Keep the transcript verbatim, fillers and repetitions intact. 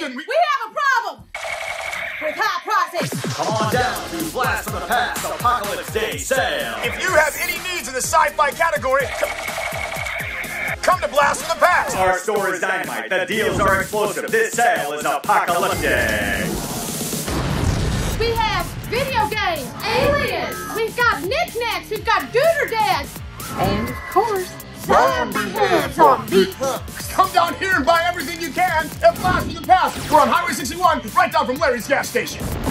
Attention! We, We have a problem with high prices. Come on down to Blast from the Past Apocalypse Day Sale. if you have any needs in the sci-fi category, come, come to Blast from the Past. Our store is dynamite. The deals are explosive. This sale is apocalyptic. We have video games, aliens. We've got knickknacks. We've got gooter dads. And, of course, zombie heads on meat hooks. Come down here and buy everything you can at Blast from the Past. We're on Highway sixty-one, right down from Larry's gas station.